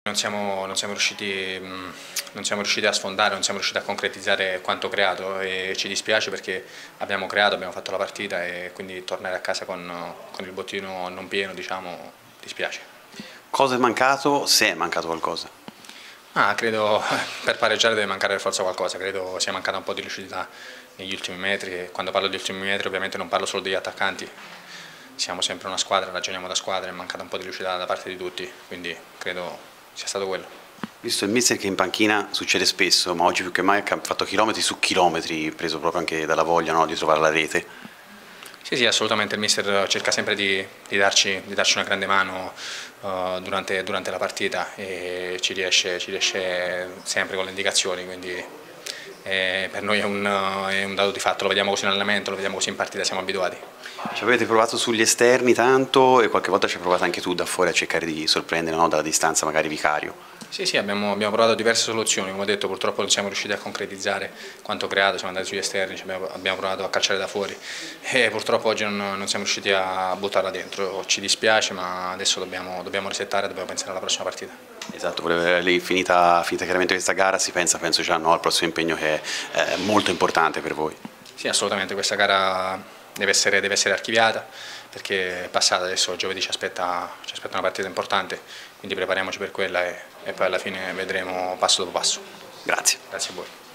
Non siamo riusciti a sfondare, non siamo riusciti a concretizzare quanto creato e ci dispiace perché abbiamo creato, abbiamo fatto la partita e quindi tornare a casa con il bottino non pieno, diciamo, dispiace. Cosa è mancato, se è mancato qualcosa? Credo per pareggiare deve mancare per forza qualcosa, credo sia mancata un po' di lucidità negli ultimi metri e quando parlo di ultimi metri ovviamente non parlo solo degli attaccanti, siamo sempre una squadra, ragioniamo da squadra, è mancata un po' di lucidità da parte di tutti, quindi credo sia stato quello. Visto il mister che in panchina succede spesso, ma oggi più che mai ha fatto chilometri su chilometri, preso proprio anche dalla voglia, no, di trovare la rete. Sì, assolutamente, il mister cerca sempre di darci una grande mano durante la partita e ci riesce sempre con le indicazioni, quindi per noi è un dato di fatto, lo vediamo così in allenamento, lo vediamo così in partita, siamo abituati. Ci avete provato sugli esterni tanto e qualche volta ci hai provato anche tu da fuori a cercare di sorprendere, no, dalla distanza magari Vicario. Sì, abbiamo provato diverse soluzioni, come ho detto purtroppo non siamo riusciti a concretizzare quanto creato, siamo andati sugli esterni, abbiamo provato a calciare da fuori e purtroppo oggi non siamo riusciti a buttarla dentro, ci dispiace ma adesso dobbiamo resettare, dobbiamo pensare alla prossima partita. Esatto, lì finita chiaramente questa gara si penso già, no, al prossimo impegno che è molto importante per voi. Sì, assolutamente, questa gara deve essere archiviata perché è passata, adesso giovedì ci aspetta una partita importante, quindi prepariamoci per quella e poi alla fine vedremo passo dopo passo. Grazie. Grazie a voi.